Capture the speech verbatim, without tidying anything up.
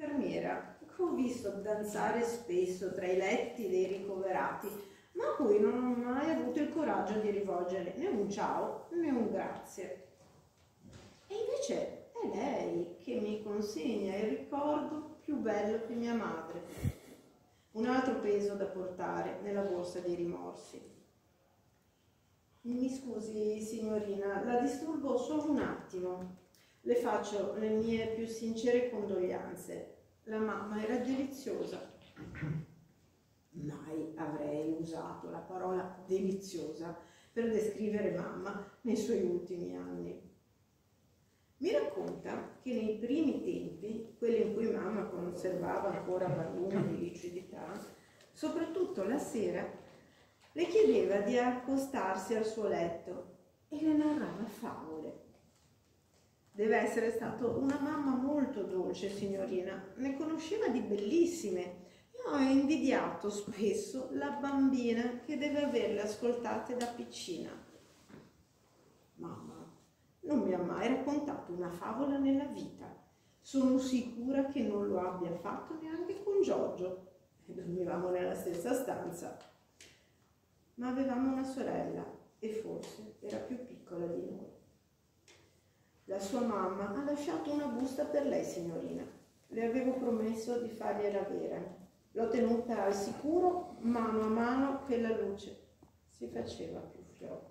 Infermiera che ho visto danzare spesso tra i letti dei ricoverati, ma a cui non ho mai avuto il coraggio di rivolgere né un ciao né un grazie. E invece è lei che mi consegna il ricordo più bello di mia madre, un altro peso da portare nella borsa dei rimorsi. Mi scusi, signorina, la disturbo solo un attimo. Le faccio le mie più sincere condoglianze. La mamma era deliziosa. Mai avrei usato la parola deliziosa per descrivere mamma nei suoi ultimi anni. Mi racconta che nei primi tempi, quelli in cui mamma conservava ancora barlume di licidità, soprattutto la sera, le chiedeva di accostarsi al suo letto e le narrava favole. Deve essere stata una mamma molto dolce, signorina, ne conosceva di bellissime. Io ho invidiato spesso la bambina che deve averle ascoltate da piccina. Mamma non mi ha mai raccontato una favola nella vita. Sono sicura che non lo abbia fatto neanche con Giorgio. Dormivamo nella stessa stanza. Ma avevamo una sorella e forse era più piccola di noi. La sua mamma ha lasciato una busta per lei, signorina. Le avevo promesso di fargliela avere. L'ho tenuta al sicuro mano a mano che la luce si faceva più fioca.